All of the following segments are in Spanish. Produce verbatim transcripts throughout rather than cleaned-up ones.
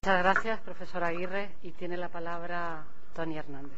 Muchas gracias, profesor Aguirre. Y tiene la palabra Tony Hernández.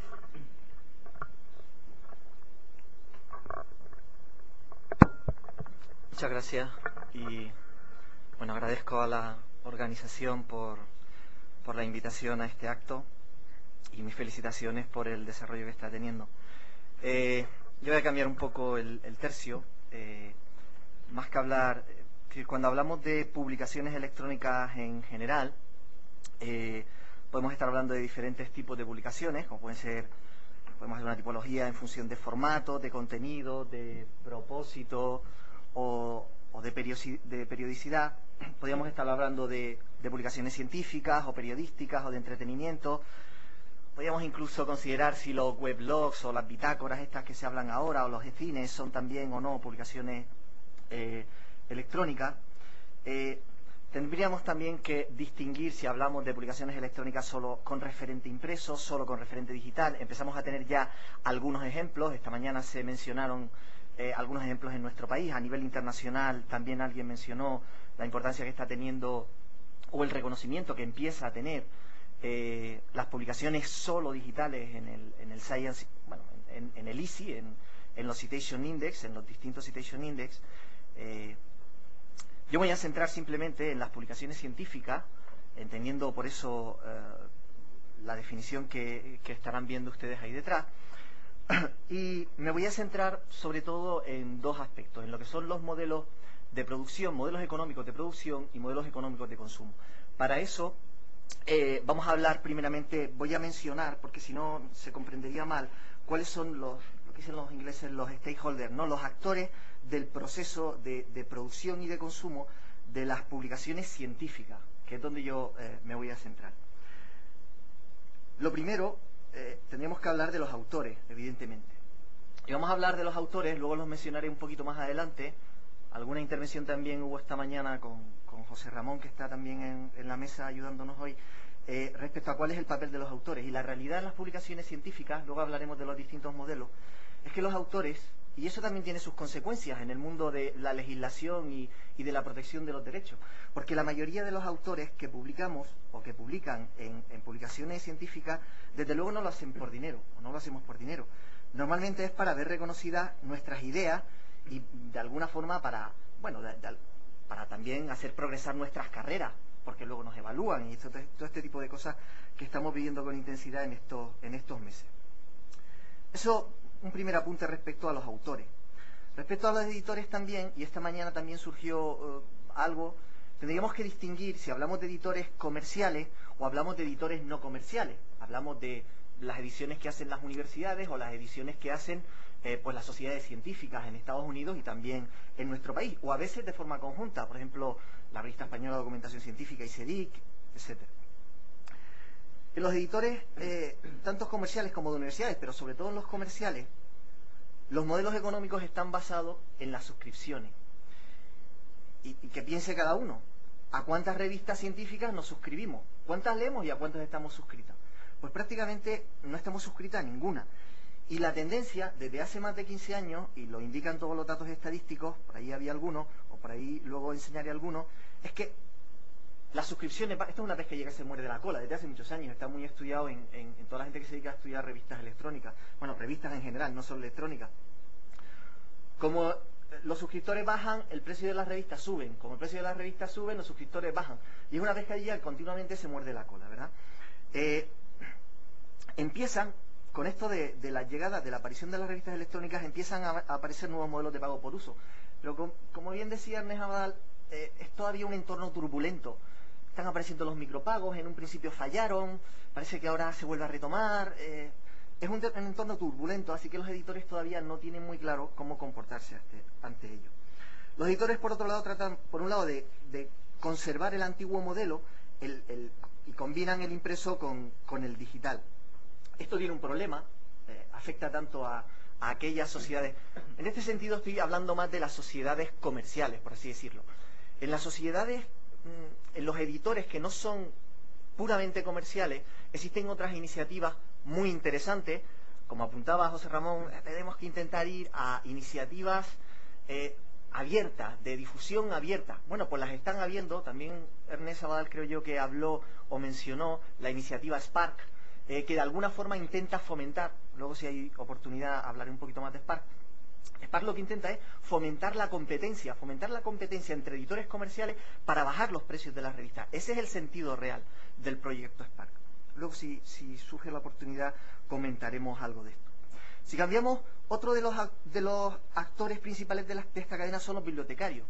Muchas gracias y bueno, agradezco a la organización por, por la invitación a este acto y mis felicitaciones por el desarrollo que está teniendo. Eh, yo voy a cambiar un poco el, el tercio, eh, más que hablar, que cuando hablamos de publicaciones electrónicas en general, eh, podemos estar hablando de diferentes tipos de publicaciones, como pueden ser, podemos hacer una tipología en función de formato, de contenido, de propósito o, o de, periodici de periodicidad. Podríamos estar hablando de, de publicaciones científicas o periodísticas o de entretenimiento. Podríamos incluso considerar si los weblogs o las bitácoras estas que se hablan ahora o los e-cines son también o no publicaciones eh, electrónicas. Eh, tendríamos también que distinguir si hablamos de publicaciones electrónicas solo con referente impreso, solo con referente digital. Empezamos a tener ya algunos ejemplos. Esta mañana se mencionaron eh, algunos ejemplos en nuestro país. A nivel internacional también alguien mencionó la importancia que está teniendo o el reconocimiento que empieza a tener Eh, las publicaciones solo digitales en el, en el Science, bueno, en, en el I C I, en, en los Citation Index, en los distintos Citation Index. Eh, yo voy a centrar simplemente en las publicaciones científicas, entendiendo por eso eh, la definición que, que estarán viendo ustedes ahí detrás. Y me voy a centrar sobre todo en dos aspectos, en lo que son los modelos de producción, modelos económicos de producción y modelos económicos de consumo. Para eso, Eh, vamos a hablar primeramente, voy a mencionar, porque si no se comprendería mal, cuáles son los, lo que dicen los ingleses, los stakeholders, ¿no? Los actores del proceso de, de producción y de consumo de las publicaciones científicas, que es donde yo eh, me voy a centrar. Lo primero, eh, tendríamos que hablar de los autores, evidentemente. Y vamos a hablar de los autores, luego los mencionaré un poquito más adelante. Alguna intervención también hubo esta mañana con, con José Ramón, que está también en, en la mesa ayudándonos hoy, eh, respecto a cuál es el papel de los autores. Y la realidad en las publicaciones científicas, luego hablaremos de los distintos modelos, es que los autores, y eso también tiene sus consecuencias en el mundo de la legislación y, y de la protección de los derechos, porque la mayoría de los autores que publicamos o que publican en, en publicaciones científicas, desde luego no lo hacen por dinero, o no lo hacemos por dinero. Normalmente es para ver reconocidas nuestras ideas y de alguna forma para, bueno, de, de, para también hacer progresar nuestras carreras, porque luego nos evalúan y esto, todo este tipo de cosas que estamos viviendo con intensidad en estos, en estos meses. Eso, un primer apunte respecto a los autores. Respecto a los editores también, y esta mañana también surgió uh, algo, tendríamos que distinguir si hablamos de editores comerciales o hablamos de editores no comerciales. Hablamos de las ediciones que hacen las universidades o las ediciones que hacen Eh, pues las sociedades científicas en Estados Unidos y también en nuestro país, o a veces de forma conjunta, por ejemplo, la Revista Española de Documentación Científica, I C E D I C, etcétera. En los editores, eh, tantos comerciales como de universidades, pero sobre todo en los comerciales, los modelos económicos están basados en las suscripciones. Y, y que piense cada uno, ¿a cuántas revistas científicas nos suscribimos? ¿Cuántas leemos y a cuántas estamos suscritas? Pues prácticamente no estamos suscritas a ninguna. Y la tendencia, desde hace más de quince años, y lo indican todos los datos estadísticos, por ahí había algunos, o por ahí luego enseñaré algunos, es que las suscripciones, esta es una vez que llega se muere de la cola, desde hace muchos años, está muy estudiado en, en, en toda la gente que se dedica a estudiar revistas electrónicas, bueno, revistas en general, no solo electrónicas. Como los suscriptores bajan, el precio de las revistas suben, como el precio de las revistas suben, los suscriptores bajan, y es una vez que llega continuamente se muerde la cola, ¿verdad? Eh, empiezan Con esto de, de la llegada, de la aparición de las revistas electrónicas, empiezan a, a aparecer nuevos modelos de pago por uso. Pero com, como bien decía Ernest Abadal, eh, es todavía un entorno turbulento. Están apareciendo los micropagos, en un principio fallaron, parece que ahora se vuelve a retomar. Eh, es un, un entorno turbulento, así que los editores todavía no tienen muy claro cómo comportarse ante, ante ello. Los editores, por otro lado, tratan, por un lado, de, de conservar el antiguo modelo el, el, y combinan el impreso con, con el digital. Esto tiene un problema, eh, afecta tanto a, a aquellas sociedades. En este sentido estoy hablando más de las sociedades comerciales, por así decirlo. En las sociedades, mmm, en los editores que no son puramente comerciales, existen otras iniciativas muy interesantes. Como apuntaba José Ramón, tenemos que intentar ir a iniciativas eh, abierta, de difusión abierta. Bueno, pues las están habiendo. También Ernest Abadal, creo yo, que habló o mencionó la iniciativa Spark, eh, que de alguna forma intenta fomentar, luego si hay oportunidad hablaré un poquito más de Spark. Spark lo que intenta es fomentar la competencia, fomentar la competencia entre editores comerciales para bajar los precios de las revistas. Ese es el sentido real del proyecto Spark. Luego, si, si surge la oportunidad, comentaremos algo de esto. Si cambiamos, otro de los, de los actores principales de, la, de esta cadena son los bibliotecarios.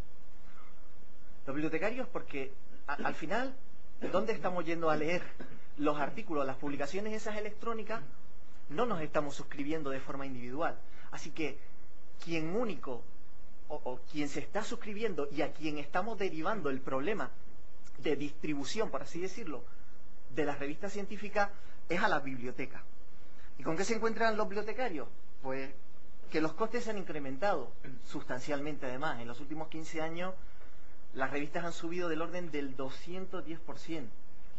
Los bibliotecarios porque, a, al final, ¿dónde estamos yendo a leer los artículos, las publicaciones esas electrónicas? No nos estamos suscribiendo de forma individual. Así que, quien único, o, o quien se está suscribiendo y a quien estamos derivando el problema de distribución, por así decirlo, de las revistas científicas, es a las bibliotecas. ¿Y con qué se encuentran los bibliotecarios? Pues que los costes se han incrementado sustancialmente. Además, en los últimos quince años las revistas han subido del orden del doscientos diez por ciento,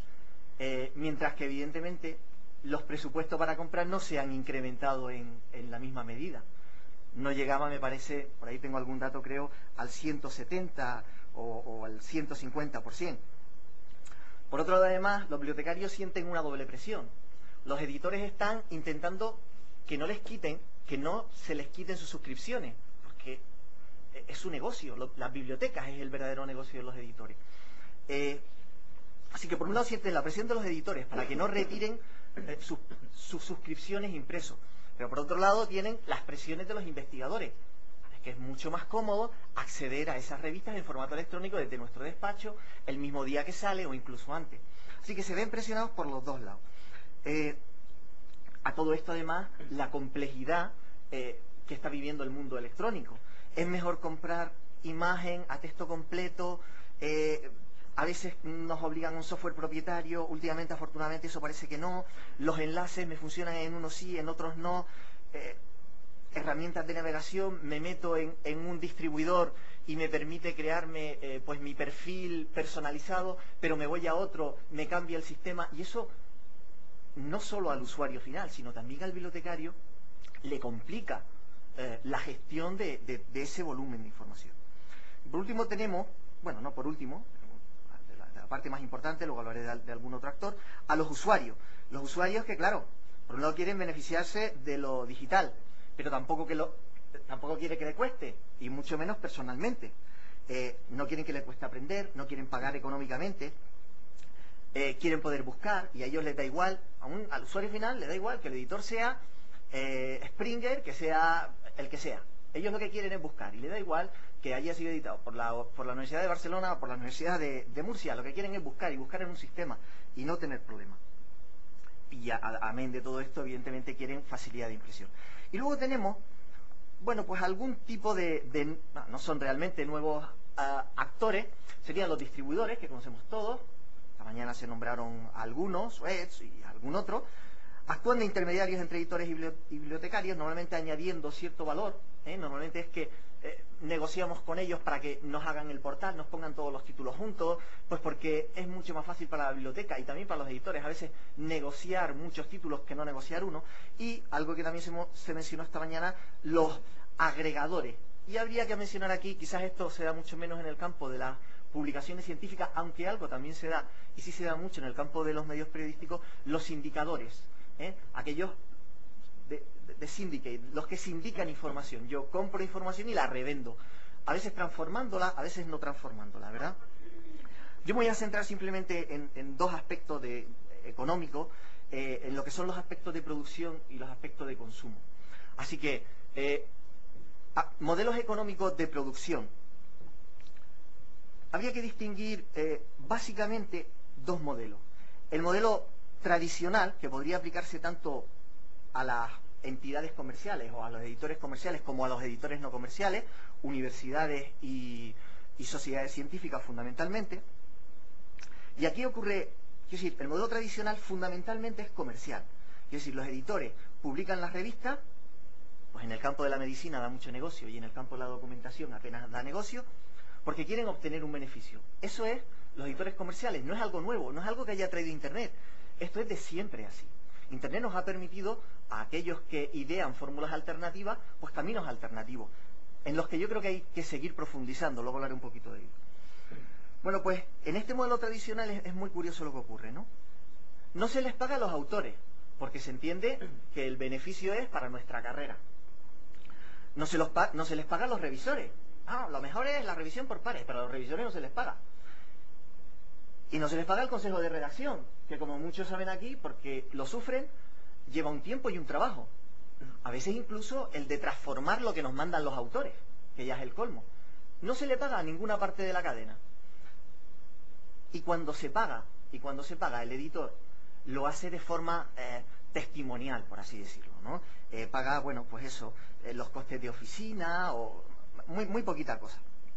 eh, mientras que evidentemente los presupuestos para comprar no se han incrementado en, en la misma medida. No llegaba, me parece, por ahí tengo algún dato, creo, al ciento setenta o, o al ciento cincuenta por ciento. Por otro lado, además, los bibliotecarios sienten una doble presión. Los editores están intentando que no les quiten, que no se les quiten sus suscripciones, porque es su negocio. Lo, las bibliotecas es el verdadero negocio de los editores. Eh, así que por un lado sienten la presión de los editores para que no retiren eh, sus, sus suscripciones impresos. Pero por otro lado tienen las presiones de los investigadores. Es que es mucho más cómodo acceder a esas revistas en formato electrónico desde nuestro despacho el mismo día que sale o incluso antes. Así que se ven presionados por los dos lados. Eh, a todo esto además la complejidad eh, que está viviendo el mundo electrónico. Es mejor comprar imagen a texto completo, eh, a veces nos obligan a un software propietario, últimamente afortunadamente eso parece que no, los enlaces me funcionan en unos sí, en otros no, eh, herramientas de navegación, me meto en, en un distribuidor y me permite crearme eh, pues mi perfil personalizado, pero me voy a otro, me cambia el sistema, y eso no solo al usuario final, sino también al bibliotecario le complica eh, la gestión de, de, de ese volumen de información. Por último tenemos, bueno, no por último, de la, de la parte más importante, luego hablaré de, de algún otro actor, a los usuarios. Los usuarios que, claro, por un lado quieren beneficiarse de lo digital, pero tampoco, que lo, tampoco quiere que le cueste, y mucho menos personalmente. Eh, no quieren que le cueste aprender, no quieren pagar económicamente, eh, quieren poder buscar, y a ellos les da igual, a un, al usuario final le da igual que el editor sea eh, Springer, que sea el que sea. Ellos lo que quieren es buscar, y le da igual que haya sido editado por la, por la Universidad de Barcelona o por la Universidad de, de Murcia. Lo que quieren es buscar, y buscar en un sistema, y no tener problemas. Y a, a, amén de todo esto, evidentemente quieren facilidad de impresión. Y luego tenemos, bueno, pues algún tipo de, de no, no son realmente nuevos uh, actores, serían los distribuidores, que conocemos todos. Esta mañana se nombraron algunos, Suez y algún otro. Actúan de intermediarios entre editores y bibliotecarios, normalmente añadiendo cierto valor. ¿eh? Normalmente es que eh, negociamos con ellos para que nos hagan el portal, nos pongan todos los títulos juntos, pues porque es mucho más fácil para la biblioteca y también para los editores a veces negociar muchos títulos que no negociar uno. Y algo que también se, se mencionó esta mañana, los agregadores. Y habría que mencionar aquí, quizás esto se da mucho menos en el campo de las publicaciones científicas, aunque algo también se da, y sí se da mucho en el campo de los medios periodísticos, los indicadores, ¿eh? aquellos de, de, de syndicate, los que sindican información. Yo compro información y la revendo, a veces transformándola, a veces no transformándola, ¿verdad? Yo me voy a centrar simplemente en, en dos aspectos de, económicos, eh, en lo que son los aspectos de producción y los aspectos de consumo. Así que, eh, a, modelos económicos de producción. Habría que distinguir eh, básicamente dos modelos. El modelo tradicional, que podría aplicarse tanto a las entidades comerciales o a los editores comerciales como a los editores no comerciales, universidades y, y sociedades científicas fundamentalmente. Y aquí ocurre, quiero decir, el modelo tradicional fundamentalmente es comercial. Quiero decir, los editores publican las revistas, pues en el campo de la medicina da mucho negocio y en el campo de la documentación apenas da negocio, porque quieren obtener un beneficio. Eso es los editores comerciales, no es algo nuevo, no es algo que haya traído Internet. Esto es de siempre así. Internet nos ha permitido a aquellos que idean fórmulas alternativas, pues caminos alternativos. en los que yo creo que hay que seguir profundizando. Luego hablaré un poquito de ello. Bueno, pues en este modelo tradicional es, es muy curioso lo que ocurre, ¿no? No se les paga a los autores, porque se entiende que el beneficio es para nuestra carrera. No se, los pa no se les paga a los revisores. Ah, lo mejor es la revisión por pares, pero a los revisores no se les paga. Y no se les paga el consejo de redacción, que como muchos saben aquí, porque lo sufren, lleva un tiempo y un trabajo. A veces incluso el de transformar lo que nos mandan los autores, que ya es el colmo. No se le paga a ninguna parte de la cadena. Y cuando se paga, y cuando se paga el editor, lo hace de forma eh, testimonial, por así decirlo, ¿no? Eh, paga, bueno, pues eso, eh, los costes de oficina, o muy, muy poquita cosa.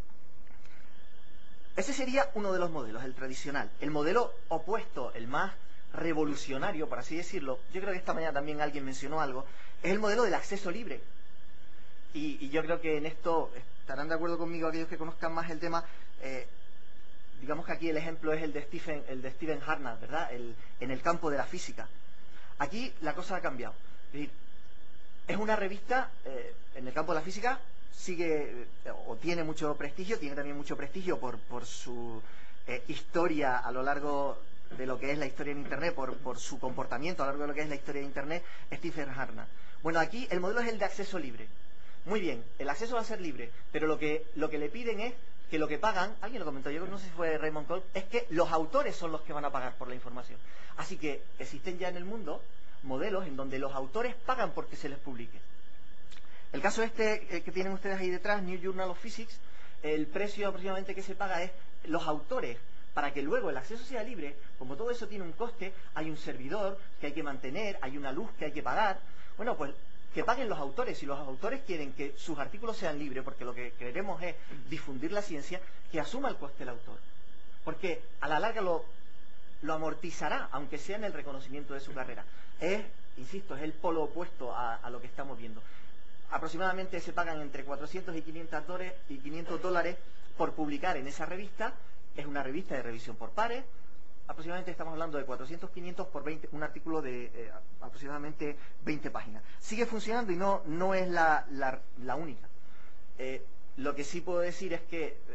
Ese sería uno de los modelos, el tradicional. El modelo opuesto, el más revolucionario, por así decirlo, yo creo que esta mañana también alguien mencionó algo, es el modelo del acceso libre. Y, y yo creo que en esto estarán de acuerdo conmigo aquellos que conozcan más el tema. Eh, digamos que aquí el ejemplo es el de Stephen, el de Stephen Harnad, ¿verdad? El, en el campo de la física. Aquí la cosa ha cambiado. Es decir, es una revista, eh, en el campo de la física, sigue eh, o tiene mucho prestigio, tiene también mucho prestigio por, por su eh, historia a lo largo de lo que es la historia en Internet, por, por su comportamiento a lo largo de lo que es la historia de Internet, Stephen Harnad. Bueno, aquí el modelo es el de acceso libre. Muy bien, el acceso va a ser libre, pero lo que, lo que le piden es que lo que pagan, alguien lo comentó, yo no sé si fue Raymond Kolb, es que los autores son los que van a pagar por la información. Así que existen ya en el mundo modelos en donde los autores pagan porque se les publique. El caso este eh, que tienen ustedes ahí detrás, New Journal of Physics, el precio aproximadamente que se paga es los autores, para que luego el acceso sea libre. Como todo eso tiene un coste, hay un servidor que hay que mantener, hay una luz que hay que pagar. Bueno, pues que paguen los autores. Si los autores quieren que sus artículos sean libres, porque lo que queremos es difundir la ciencia, que asuma el coste el autor. Porque a la larga lo, lo amortizará, aunque sea en el reconocimiento de su carrera. Es, insisto, es el polo opuesto a, a lo que estamos viendo. Aproximadamente se pagan entre cuatrocientos y quinientos dólares por publicar en esa revista. Es una revista de revisión por pares. Aproximadamente estamos hablando de cuatrocientos, quinientos por veinte, un artículo de eh, aproximadamente veinte páginas. Sigue funcionando y no, no es la, la, la única. Eh, lo que sí puedo decir es que eh,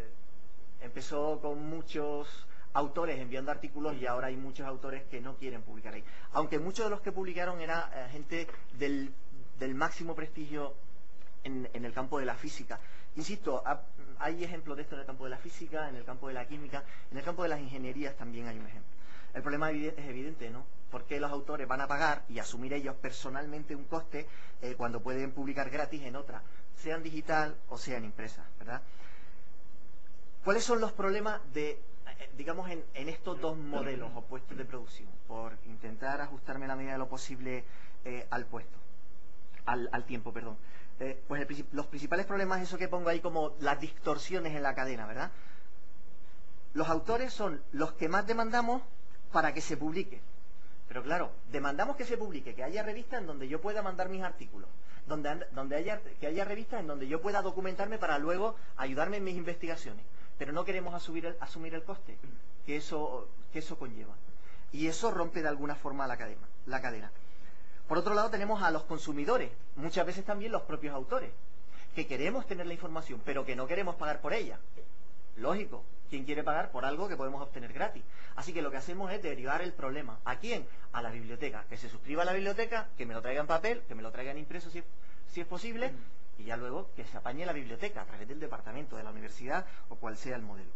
empezó con muchos autores enviando artículos y ahora hay muchos autores que no quieren publicar ahí. Aunque muchos de los que publicaron era eh, gente del, del máximo prestigio en, en el campo de la física. Insisto, hay ejemplos de esto en el campo de la física, en el campo de la química, en el campo de las ingenierías también hay un ejemplo. El problema es evidente, ¿no? ¿Por qué los autores van a pagar y asumir ellos personalmente un coste eh, cuando pueden publicar gratis en otra, sea en digital o sea en impresa, ¿verdad? ¿Cuáles son los problemas de, eh, digamos, en, en estos dos modelos opuestos de producción? Por intentar ajustarme la medida de lo posible eh, al puesto, al, al tiempo, perdón. Eh, pues el, los principales problemas, eso que pongo ahí como las distorsiones en la cadena, ¿verdad? Los autores son los que más demandamos para que se publique. Pero claro, demandamos que se publique, que haya revistas en donde yo pueda mandar mis artículos, donde, donde haya, que haya revistas en donde yo pueda documentarme para luego ayudarme en mis investigaciones. Pero no queremos asumir el, asumir el coste que eso, que eso conlleva. Y eso rompe de alguna forma la cadena, la cadena. Por otro lado tenemos a los consumidores, muchas veces también los propios autores, que queremos tener la información, pero que no queremos pagar por ella. Lógico, ¿quién quiere pagar por algo que podemos obtener gratis? Así que lo que hacemos es derivar el problema. ¿A quién? A la biblioteca. Que se suscriba a la biblioteca, que me lo traiga en papel, que me lo traigan impreso si, si es posible, y ya luego que se apañe la biblioteca a través del departamento, de la universidad o cual sea el modelo.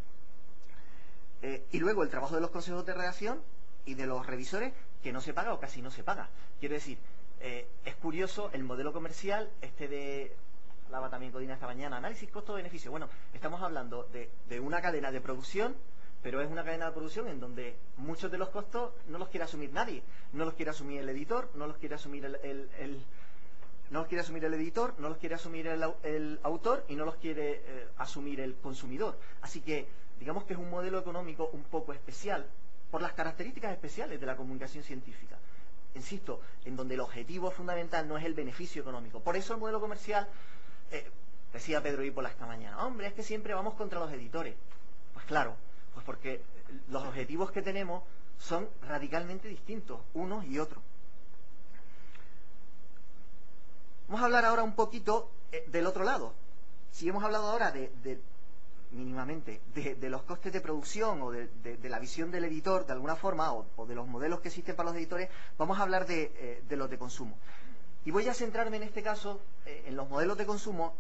Eh, y luego el trabajo de los consejos de redacción y de los revisores, que no se paga o casi no se paga. Quiero decir, eh, es curioso el modelo comercial, este de, hablaba también Codina esta mañana, análisis costo-beneficio. Bueno, estamos hablando de, de una cadena de producción, pero es una cadena de producción en donde muchos de los costos no los quiere asumir nadie. No los quiere asumir el editor, no los quiere asumir el, el, el no los quiere asumir el editor, no los quiere asumir el, el autor y no los quiere eh, asumir el consumidor. Así que digamos que es un modelo económico un poco especial por las características especiales de la comunicación científica. Insisto, en donde el objetivo fundamental no es el beneficio económico. Por eso el modelo comercial, eh, decía Pedro Ípola esta mañana, hombre, es que siempre vamos contra los editores. Pues claro, pues porque los objetivos que tenemos son radicalmente distintos, unos y otros. Vamos a hablar ahora un poquito eh, del otro lado. si hemos hablado ahora de, de mínimamente, de, de los costes de producción o de, de, de la visión del editor, de alguna forma, o, o de los modelos que existen para los editores, vamos a hablar de, eh, de los de consumo. Y voy a centrarme en este caso, eh, en los modelos de consumo.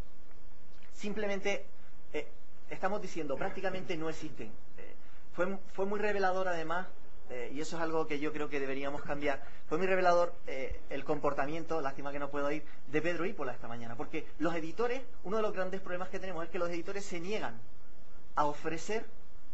Simplemente eh, estamos diciendo, prácticamente no existen. Eh, fue, fue muy revelador además, eh, y eso es algo que yo creo que deberíamos cambiar, fue muy revelador eh, el comportamiento, lástima que no puedo ir, de Pedro Ípola esta mañana, porque los editores, uno de los grandes problemas que tenemos es que los editores se niegan a ofrecer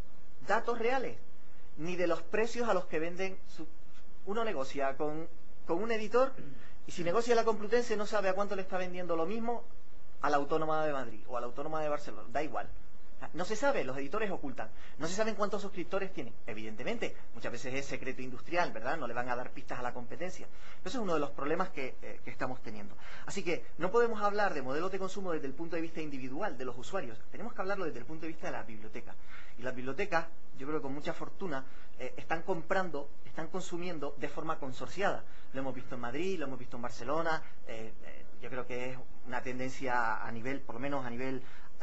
datos reales, ni de los precios a los que venden. Su... Uno negocia con, con un editor y si negocia la Complutense no sabe a cuánto le está vendiendo lo mismo a la Autónoma de Madrid o a la Autónoma de Barcelona, da igual. No se sabe, los editores ocultan. No se saben cuántos suscriptores tienen. Evidentemente, muchas veces es secreto industrial, ¿verdad? No le van a dar pistas a la competencia. Pero eso es uno de los problemas que, eh, que estamos teniendo. Así que no podemos hablar de modelos de consumo desde el punto de vista individual de los usuarios. Tenemos que hablarlo desde el punto de vista de las bibliotecas. Y las bibliotecas, yo creo que con mucha fortuna, eh, están comprando, están consumiendo de forma consorciada. Lo hemos visto en Madrid, lo hemos visto en Barcelona. Eh, eh, yo creo que es una tendencia a nivel, por lo menos a nivel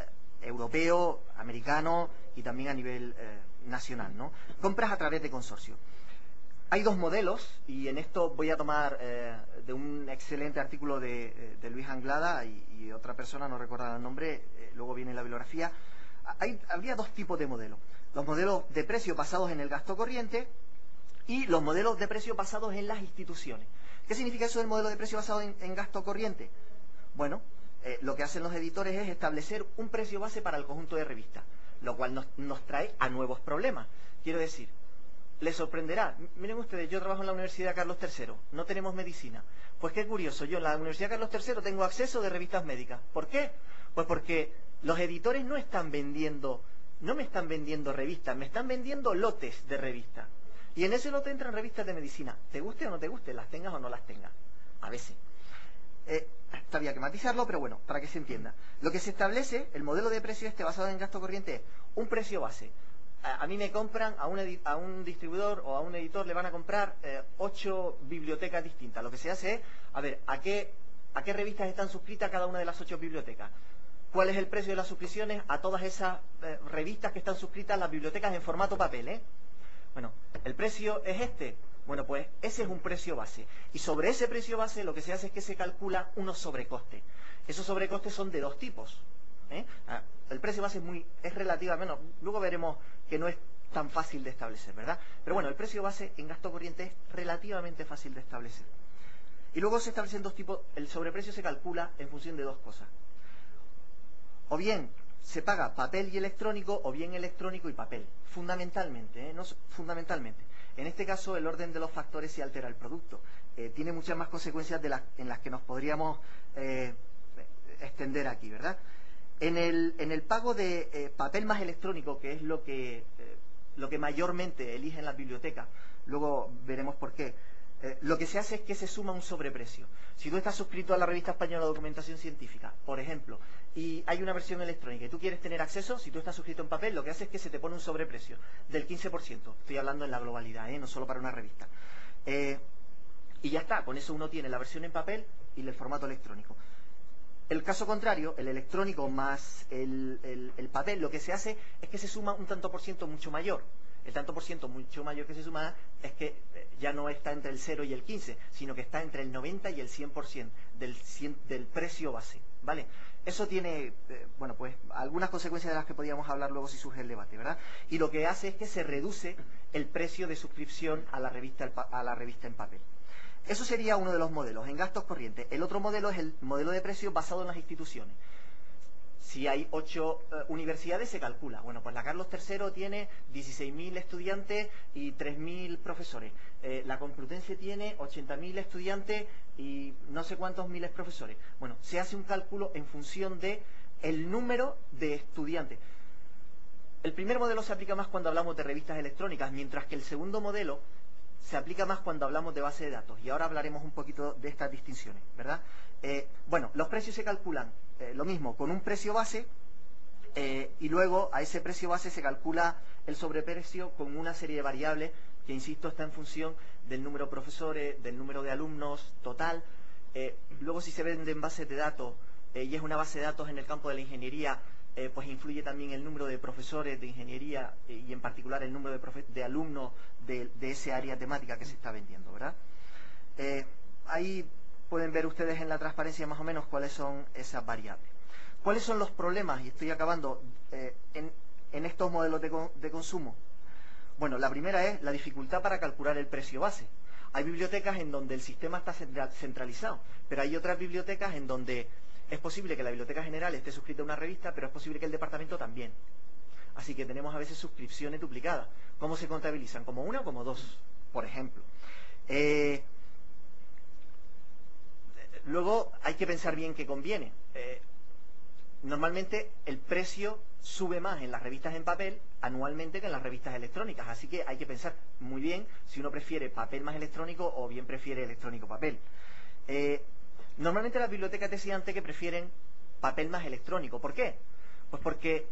europeo, americano y también a nivel eh, nacional, ¿no? Compras a través de consorcio. Hay dos modelos y en esto voy a tomar eh, de un excelente artículo de, de Luis Anglada y, y otra persona, no recuerdo el nombre, eh, luego viene la bibliografía. Hay, habría dos tipos de modelos. Los modelos de precios basados en el gasto corriente y los modelos de precios basados en las instituciones. ¿Qué significa eso del modelo de precio basado en, en gasto corriente? Bueno, Eh, lo que hacen los editores es establecer un precio base para el conjunto de revistas, lo cual nos, nos trae a nuevos problemas. Quiero decir, les sorprenderá. Miren ustedes, yo trabajo en la Universidad Carlos tercero, no tenemos medicina. Pues qué curioso, yo en la Universidad Carlos tercero tengo acceso de revistas médicas. ¿Por qué? Pues porque los editores no están vendiendo, no me están vendiendo revistas, me están vendiendo lotes de revistas. Y en ese lote entran revistas de medicina. Te guste o no te guste, las tengas o no las tengas. A veces. Eh, esto había que matizarlo, pero bueno, para que se entienda. Lo que se establece, el modelo de precio este basado en gasto corriente es un precio base. A, a mí me compran, a un, a un distribuidor o a un editor le van a comprar eh, ocho bibliotecas distintas. Lo que se hace es, a ver, ¿a qué, a qué revistas están suscritas cada una de las ocho bibliotecas? ¿Cuál es el precio de las suscripciones a todas esas eh, revistas que están suscritas en las bibliotecas en formato papel, eh? Bueno, el precio es este. Bueno, pues ese es un precio base. Y sobre ese precio base lo que se hace es que se calcula unos sobrecostes. Esos sobrecostes son de dos tipos. ¿eh? Ah, el precio base es muy es relativamente... Bueno, luego veremos que no es tan fácil de establecer, ¿verdad? Pero bueno, el precio base en gasto corriente es relativamente fácil de establecer. Y luego se establecen dos tipos. El sobreprecio se calcula en función de dos cosas. O bien se paga papel y electrónico, o bien electrónico y papel. Fundamentalmente, ¿eh? No, fundamentalmente. En este caso, el orden de los factores sí altera el producto. Eh, tiene muchas más consecuencias de las, en las que nos podríamos eh, extender aquí, ¿verdad? En el, en el pago de eh, papel más electrónico, que es lo que, eh, lo que mayormente eligen las bibliotecas, luego veremos por qué, eh, lo que se hace es que se suma un sobreprecio. Si tú estás suscrito a la Revista Española de Documentación Científica, por ejemplo, y hay una versión electrónica y tú quieres tener acceso, si tú estás suscrito en papel, lo que hace es que se te pone un sobreprecio del quince por ciento. Estoy hablando en la globalidad, ¿eh? No solo para una revista. Eh, y ya está, con eso uno tiene la versión en papel y el formato electrónico. El caso contrario, el electrónico más el, el, el papel, lo que se hace es que se suma un tanto por ciento mucho mayor. El tanto por ciento mucho mayor que se suma es que ya no está entre el cero y el quince, sino que está entre el noventa y el cien por ciento del, cien, del precio base, ¿vale? Eso tiene, eh, bueno, pues algunas consecuencias de las que podríamos hablar luego si surge el debate, ¿verdad? Y lo que hace es que se reduce el precio de suscripción a la revista, a la revista en papel. Eso sería uno de los modelos, en gastos corrientes. El otro modelo es el modelo de precios basado en las instituciones. Si hay ocho eh, universidades, se calcula. Bueno, pues la Carlos tercero tiene dieciséis mil estudiantes y tres mil profesores. Eh, la Complutense tiene ochenta mil estudiantes y no sé cuántos miles profesores. Bueno, se hace un cálculo en función de el número de estudiantes. El primer modelo se aplica más cuando hablamos de revistas electrónicas, mientras que el segundo modelo se aplica más cuando hablamos de base de datos. Y ahora hablaremos un poquito de estas distinciones, ¿verdad? Eh, bueno, los precios se calculan eh, lo mismo, con un precio base, eh, y luego a ese precio base se calcula el sobreprecio con una serie de variables que, insisto, está en función del número de profesores, del número de alumnos total. Eh, luego, si se venden bases de datos, eh, y es una base de datos en el campo de la ingeniería, eh, pues influye también el número de profesores de ingeniería eh, y en particular el número de, profe de alumnos de, de ese área temática que se está vendiendo, ¿verdad? Eh, ahí pueden ver ustedes en la transparencia más o menos cuáles son esas variables. ¿Cuáles son los problemas? Y estoy acabando eh, en, en estos modelos de, con, de consumo. Bueno, la primera es la dificultad para calcular el precio base. Hay bibliotecas en donde el sistema está centralizado, pero hay otras bibliotecas en donde es posible que la biblioteca general esté suscrita a una revista, pero es posible que el departamento también. Así que tenemos a veces suscripciones duplicadas. ¿Cómo se contabilizan? ¿Como una o como dos, por ejemplo? Eh, luego hay que pensar bien qué conviene. Eh, normalmente el precio sube más en las revistas en papel anualmente que en las revistas electrónicas, así que hay que pensar muy bien si uno prefiere papel más electrónico o bien prefiere electrónico papel. Eh, normalmente las bibliotecas decían antes que prefieren papel más electrónico. ¿Por qué? Pues porque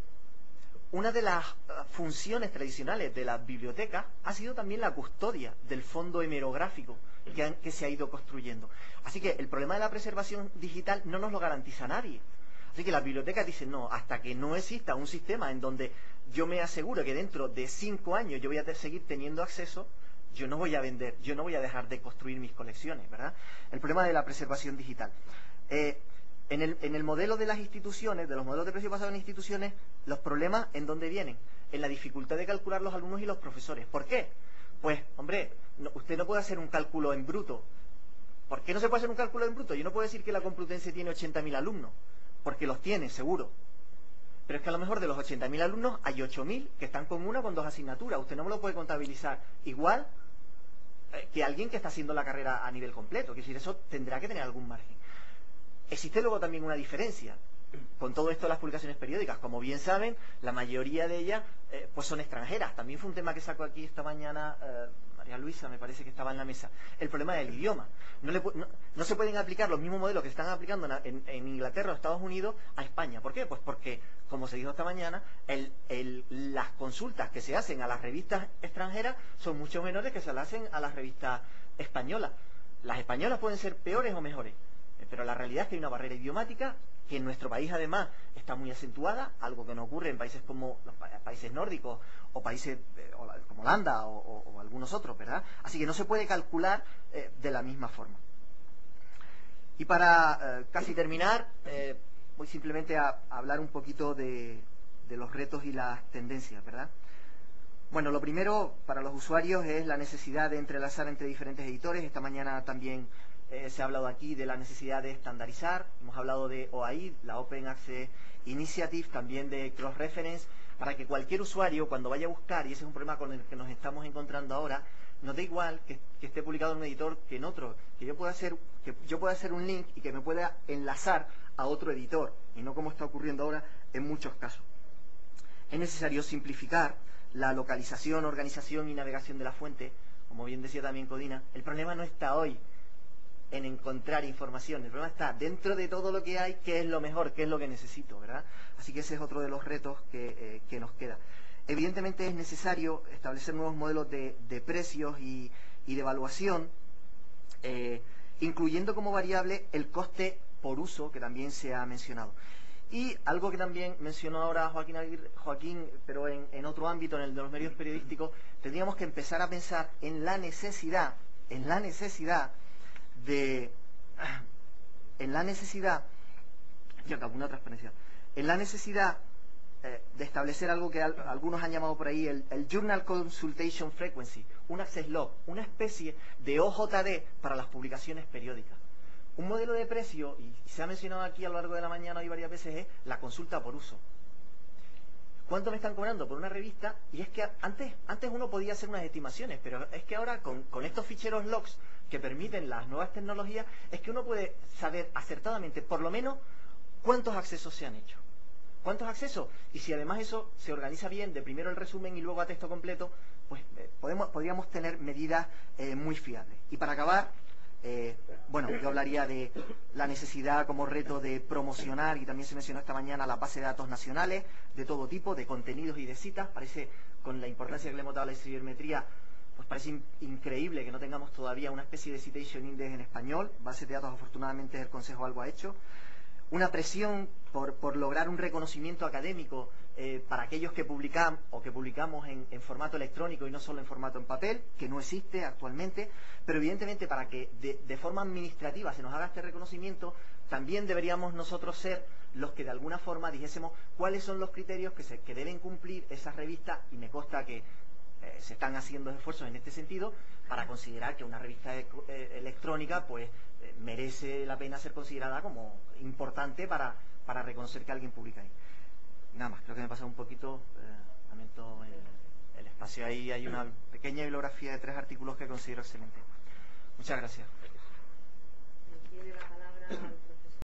una de las funciones tradicionales de las bibliotecas ha sido también la custodia del fondo hemerográfico que, han, que se ha ido construyendo. Así que el problema de la preservación digital no nos lo garantiza nadie. Así que las bibliotecas dicen, no, hasta que no exista un sistema en donde yo me aseguro que dentro de cinco años yo voy a seguir teniendo acceso, yo no voy a vender, yo no voy a dejar de construir mis colecciones, ¿verdad? El problema de la preservación digital. Eh, en, el, en el modelo de las instituciones, de los modelos de precio basados en instituciones, los problemas, ¿en dónde vienen? En la dificultad de calcular los alumnos y los profesores. ¿Por qué? Pues, hombre, no, usted no puede hacer un cálculo en bruto. ¿Por qué no se puede hacer un cálculo en bruto? Yo no puedo decir que la Complutense tiene ochenta mil alumnos, porque los tiene, seguro. Pero es que a lo mejor de los ochenta mil alumnos hay ocho mil que están con una o con dos asignaturas. Usted no me lo puede contabilizar igual eh, que alguien que está haciendo la carrera a nivel completo. Es decir, eso tendrá que tener algún margen. Existe luego también una diferencia. Con todo esto de las publicaciones periódicas, como bien saben, la mayoría de ellas eh, pues son extranjeras. También fue un tema que sacó aquí esta mañana eh, María Luisa, me parece que estaba en la mesa. El problema del idioma. No, le, no, no se pueden aplicar los mismos modelos que se están aplicando en, en, en Inglaterra o Estados Unidos a España. ¿Por qué? Pues porque, como se dijo esta mañana, el, el, las consultas que se hacen a las revistas extranjeras son mucho menores que se las hacen a las revistas españolas. Las españolas pueden ser peores o mejores, pero la realidad es que hay una barrera idiomática que en nuestro país además está muy acentuada, algo que no ocurre en países como los países nórdicos o países eh, como Holanda o, o, o algunos otros, ¿verdad? Así que no se puede calcular eh, de la misma forma. Y para eh, casi terminar, eh, voy simplemente a, a hablar un poquito de, de los retos y las tendencias, ¿verdad? Bueno, lo primero para los usuarios es la necesidad de entrelazar entre diferentes editores. Esta mañana también Eh, se ha hablado aquí de la necesidad de estandarizar, hemos hablado de O A I, la Open Access Initiative, también de Cross-Reference, para que cualquier usuario cuando vaya a buscar, y ese es un problema con el que nos estamos encontrando ahora, nos da igual que, que esté publicado en un editor que en otro, que yo pueda hacer, que yo pueda hacer un link y que me pueda enlazar a otro editor, y no como está ocurriendo ahora en muchos casos. Es necesario simplificar la localización, organización y navegación de la fuente, como bien decía también Codina. El problema no está hoy en encontrar información, el problema está dentro de todo lo que hay, qué es lo mejor, qué es lo que necesito, ¿verdad? Así que ese es otro de los retos que, eh, que nos queda. Evidentemente es necesario establecer nuevos modelos de, de precios y, y de evaluación, eh, incluyendo como variable el coste por uso, que también se ha mencionado. Y algo que también mencionó ahora Joaquín, Aguirre, Joaquín pero en, en otro ámbito, en el de los medios periodísticos, tendríamos que empezar a pensar en la necesidad, en la necesidad de en la necesidad yo acabo una transparencia en la necesidad eh, de establecer algo que al, algunos han llamado por ahí el, el Journal Consultation Frequency, un access log, una especie de O J D para las publicaciones periódicas. Un modelo de precio, y se ha mencionado aquí a lo largo de la mañana y varias veces, es la consulta por uso. ¿Cuánto me están cobrando por una revista? Y es que antes, antes uno podía hacer unas estimaciones, pero es que ahora con, con estos ficheros logs que permiten las nuevas tecnologías, es que uno puede saber acertadamente, por lo menos, cuántos accesos se han hecho. ¿Cuántos accesos? Y si además eso se organiza bien, de primero el resumen y luego a texto completo, pues eh, podemos, podríamos tener medidas eh, muy fiables. Y para acabar, eh, bueno, yo hablaría de la necesidad como reto de promocionar, y también se mencionó esta mañana, la base de datos nacionales de todo tipo, de contenidos y de citas. Parece, con la importancia que le hemos dado a la cibermetría, pues parece in increíble que no tengamos todavía una especie de citation index en español. Base de datos, afortunadamente, el Consejo algo ha hecho. una presión por, por lograr un reconocimiento académico eh, para aquellos que publican o que publicamos en, en formato electrónico y no solo en formato en papel, que no existe actualmente, pero evidentemente para que de, de forma administrativa se nos haga este reconocimiento, también deberíamos nosotros ser los que de alguna forma dijésemos cuáles son los criterios que, se, que deben cumplir esas revistas, y me consta que eh, se están haciendo esfuerzos en este sentido para considerar que una revista e eh, electrónica pues eh, merece la pena ser considerada como importante para, para reconocer que alguien publica ahí. Nada más, creo que me he pasado un poquito, eh, lamento el, el espacio. Ahí hay una pequeña bibliografía de tres artículos que considero excelente. Muchas gracias. Tiene la palabra